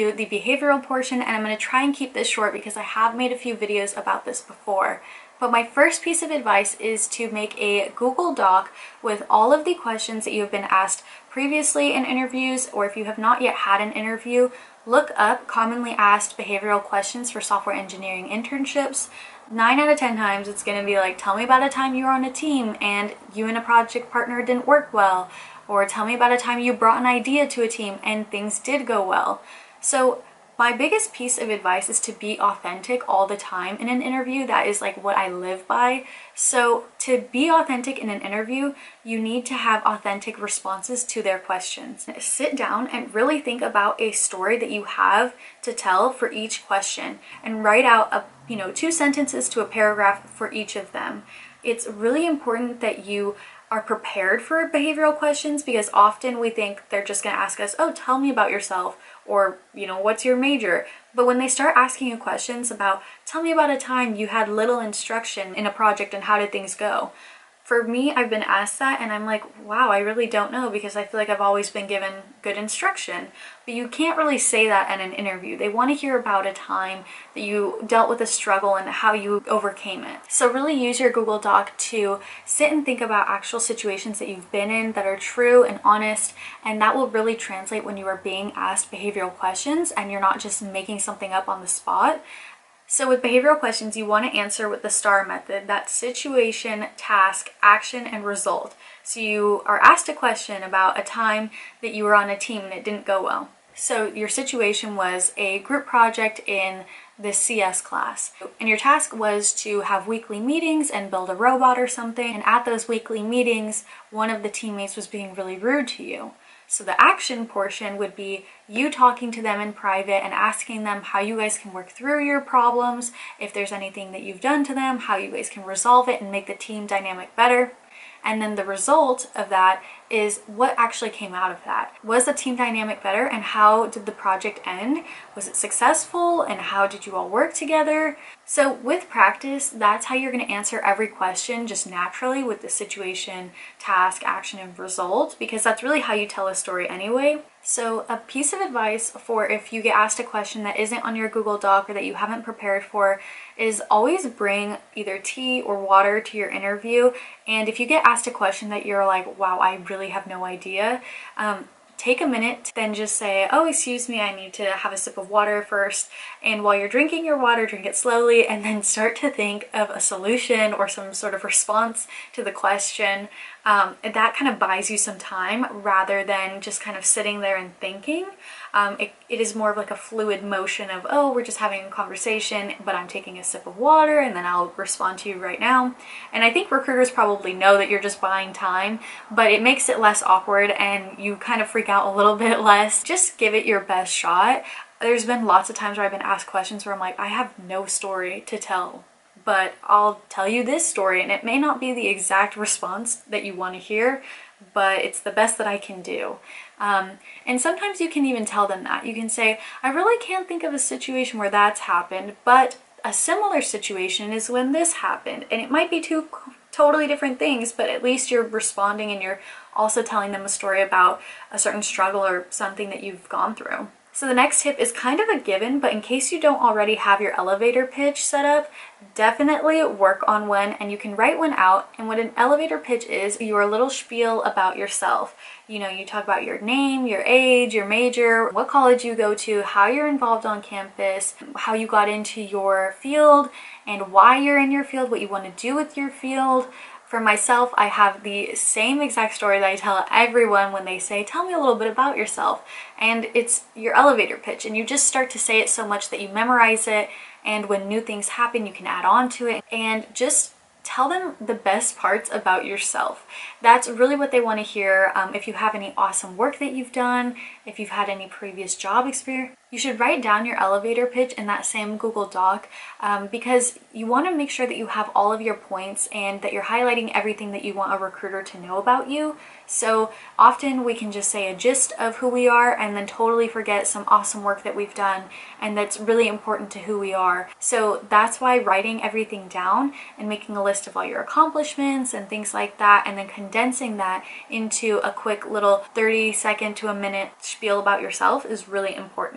into the behavioral portion, and I'm going to try and keep this short because I have made a few videos about this before. But my first piece of advice is to make a Google Doc with all of the questions that you have been asked previously in interviews, or if you have not yet had an interview, look up commonly asked behavioral questions for software engineering internships. 9 out of 10 times it's going to be like, tell me about a time you were on a team and you and a project partner didn't work well, or tell me about a time you brought an idea to a team and things did go well. So my biggest piece of advice is to be authentic all the time in an interview. That is like what I live by. So to be authentic in an interview, you need to have authentic responses to their questions. Sit down and really think about a story that you have to tell for each question and write out 2 sentences to a paragraph for each of them. It's really important that you are prepared for behavioral questions, because often we think they're just going to ask us, oh, tell me about yourself, or what's your major? But when they start asking you questions about, tell me about a time you had little instruction in a project and how did things go? For me, I've been asked that and I'm like, wow, I really don't know, because I feel like I've always been given good instruction. But you can't really say that in an interview. They want to hear about a time that you dealt with a struggle and how you overcame it. So really use your Google Doc to sit and think about actual situations that you've been in that are true and honest, and that will really translate when you are being asked behavioral questions and you're not just making something up on the spot. So with behavioral questions, you want to answer with the STAR method. That's situation, task, action, and result. So you are asked a question about a time that you were on a team and it didn't go well. So your situation was a group project in the CS class. And your task was to have weekly meetings and build a robot or something. And at those weekly meetings, one of the teammates was being really rude to you. So the action portion would be you talking to them in private and asking them how you guys can work through your problems, if there's anything that you've done to them, how you guys can resolve it and make the team dynamic better. And then the result of that is what actually came out of that. Was the team dynamic better, and how did the project end? Was it successful, and how did you all work together? So with practice, that's how you're going to answer every question just naturally, with the situation, task, action, and result, because that's really how you tell a story anyway. So a piece of advice for if you get asked a question that isn't on your Google Doc or that you haven't prepared for is always bring either tea or water to your interview. And if you get asked a question that you're like, wow, I really have no idea, take a minute to then just say, oh, excuse me, I need to have a sip of water first. And while you're drinking your water, drink it slowly, and then start to think of a solution or some sort of response to the question. That kind of buys you some time rather than just kind of sitting there and thinking. It is more of like a fluid motion of, oh, we're just having a conversation, but I'm taking a sip of water and then I'll respond to you right now. And I think recruiters probably know that you're just buying time, but it makes it less awkward and you kind of freak out a little bit less. Just give it your best shot. There's been lots of times where I've been asked questions where I'm like, I have no story to tell, but I'll tell you this story, and it may not be the exact response that you want to hear, but it's the best that I can do. And sometimes you can even tell them that. You can say, I really can't think of a situation where that's happened, but a similar situation is when this happened. And it might be two totally different things, but at least you're responding and you're also telling them a story about a certain struggle or something that you've gone through. So the next tip is kind of a given, but in case you don't already have your elevator pitch set up, definitely work on one, and you can write one out. And what an elevator pitch is, your little spiel about yourself. You talk about your name, your age, your major, what college you go to, how you're involved on campus, how you got into your field, and why you're in your field, what you want to do with your field. For myself, I have the same exact story that I tell everyone when they say, tell me a little bit about yourself. And it's your elevator pitch, and you just start to say it so much that you memorize it, and when new things happen, you can add on to it, and just tell them the best parts about yourself. That's really what they want to hear. If you have any awesome work that you've done, if you've had any previous job experience, you should write down your elevator pitch in that same Google Doc, because you want to make sure that you have all of your points and that you're highlighting everything that you want a recruiter to know about you. So often we can just say a gist of who we are and then totally forget some awesome work that we've done, and that's really important to who we are. So that's why writing everything down and making a list of all your accomplishments and things like that, and then condensing that into a quick little 30-second to a minute spiel about yourself is really important.